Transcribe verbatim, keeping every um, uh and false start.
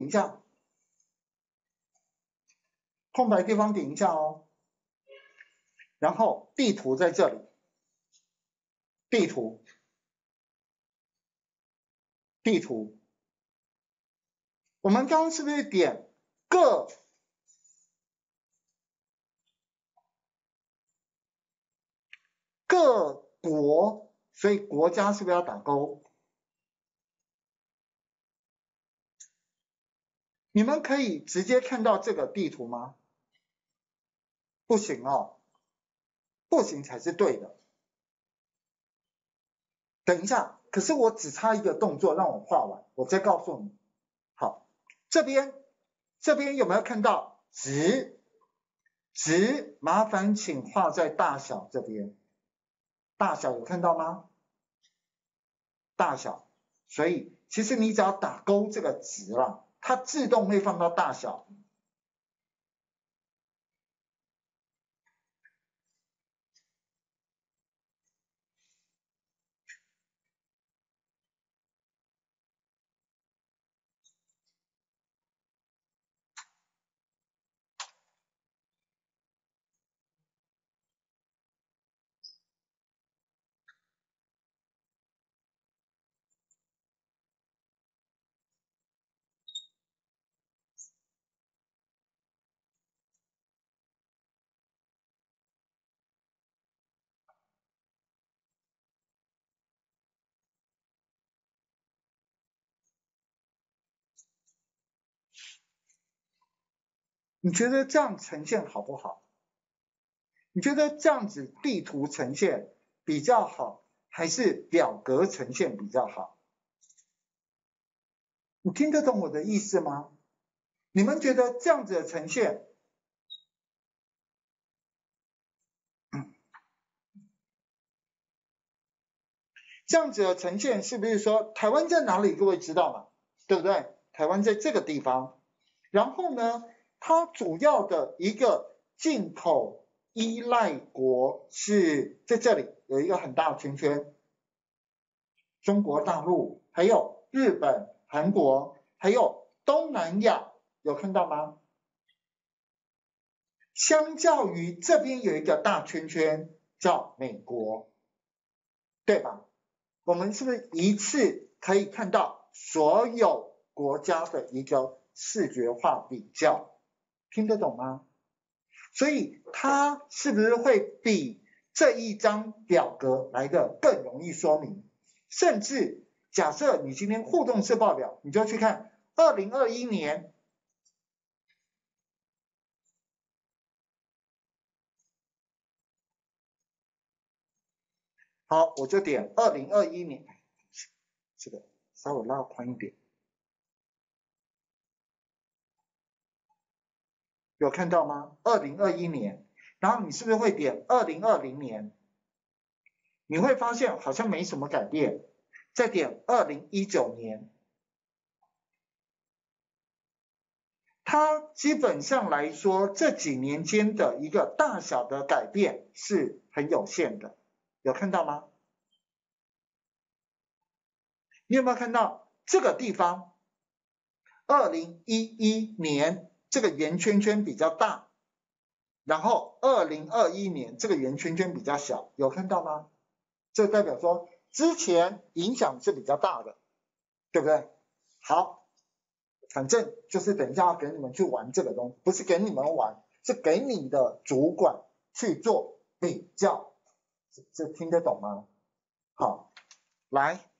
一下，空白地方点一下哦。然后地图在这里，地图，地图，我们刚刚是不是点各各国？所以国家是不是要打勾？你们可以直接看到这个地图吗？不行哦，不行才是对的。等一下，可是我只差一个动作，让我画完，我再告诉你。好，这边这边有没有看到值？值，麻烦请画在大小这边。大小有看到吗？大小，所以其实你只要打勾这个值啦，它自动会放到大小。你觉得这样呈现好不好？你觉得这样子地图呈现比较好，还是表格呈现比较好？你听得懂我的意思吗？你们觉得这样子的呈现，这样子的呈现是不是说台湾在哪里？各位知道吗？对不对？台湾在这个地方，然后呢，它主要的一个进口依赖国是在这里有一个很大的圈圈，中国大陆，还有日本、韩国，还有东南亚，有看到吗？相较于这边有一个大圈圈叫美国，对吧？我们是不是一次可以看到所有国家的一个视觉化比较？听得懂吗？所以它是不是会比这一张表格来的更容易说明？甚至假设你今天互动式报表，你就去看二零二一年。好，我就点二零二一年，这个稍微拉宽一点，有看到吗？二零二一年，然后你是不是会点二零二零年？你会发现好像没什么改变，再点二零一九年，它基本上来说这几年间的一个大小的改变是很有限的，有看到吗？你有没有看到这个地方？二零一一年这个圆圈圈比较大，然后二零二一年这个圆圈圈比较小，有看到吗？这代表说之前影响是比较大的，对不对？好，反正就是等一下要给你们去玩这个东西，不是给你们玩，是给你的主管去做比较，这听得懂吗？好，来。